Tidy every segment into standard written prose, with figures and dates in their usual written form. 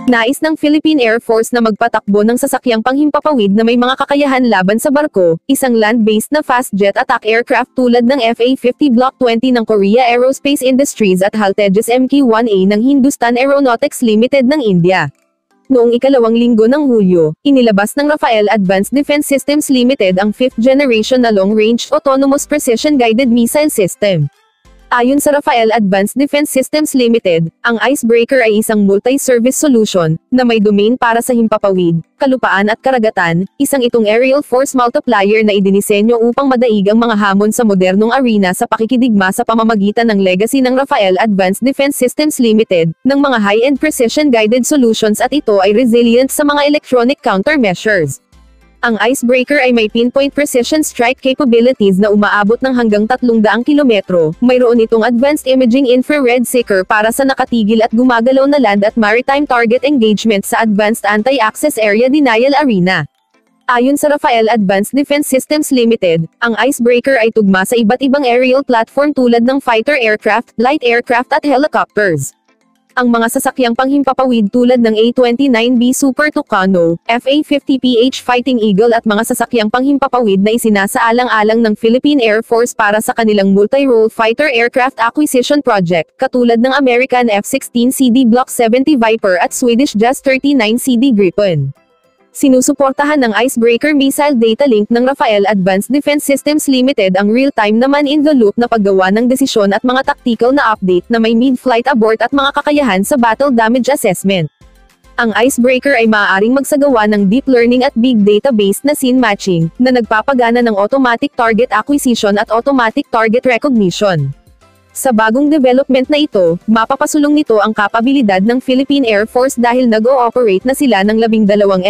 Nais ng Philippine Air Force na magpatakbo ng sasakyang panghimpapawid na may mga kakayahan laban sa barko, isang land-based na fast jet attack aircraft tulad ng FA-50 Block 20 ng Korea Aerospace Industries at HAL Tejas Mk-1A ng Hindustan Aeronautics Limited ng India. Noong ikalawang linggo ng Hulyo, inilabas ng Rafael Advanced Defense Systems Limited ang 5th generation na long-range autonomous precision-guided missile system. Ayon sa Rafael Advanced Defense Systems Limited, ang Icebreaker ay isang multi-service solution na may domain para sa himpapawid, kalupaan at karagatan, isang itong aerial force multiplier na idinisenyo upang madaig ang mga hamon sa modernong arena sa pakikidigma sa pamamagitan ng legacy ng Rafael Advanced Defense Systems Limited, ng mga high-end precision-guided solutions at ito ay resilient sa mga electronic countermeasures. Ang Icebreaker ay may pinpoint precision strike capabilities na umaabot ng hanggang 300 kilometro. Mayroon itong advanced imaging infrared seeker para sa nakatigil at gumagalaw na land at maritime target engagement sa advanced anti-access area denial arena. Ayon sa Rafael Advanced Defense Systems Limited, ang Icebreaker ay tugma sa iba't ibang aerial platform tulad ng fighter aircraft, light aircraft at helicopters. Ang mga sasakyang panghimpapawid tulad ng A-29B Super Tucano, FA-50PH Fighting Eagle at mga sasakyang panghimpapawid na isinasaalang-alang ng Philippine Air Force para sa kanilang multi-role fighter aircraft acquisition project, katulad ng American F-16CD Block 70 Viper at Swedish JAS-39CD Gripen. Sinusuportahan ng Icebreaker Missile Data Link ng Rafael Advanced Defense Systems Limited ang real-time na man-in-the-loop na paggawa ng desisyon at mga tactical na update na may mid-flight abort at mga kakayahan sa battle damage assessment. Ang Icebreaker ay maaaring magsagawa ng deep learning at big data-based na scene matching, na nagpapagana ng automatic target acquisition at automatic target recognition. Sa bagong development na ito, mapapasulong nito ang kapabilidad ng Philippine Air Force dahil nag-ooperate na sila ng 12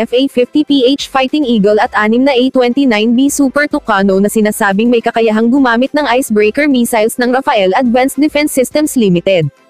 FA-50PH Fighting Eagle at 6 na A-29B Super Tucano na sinasabing may kakayahang gumamit ng Icebreaker missiles ng Rafael Advanced Defense Systems Limited.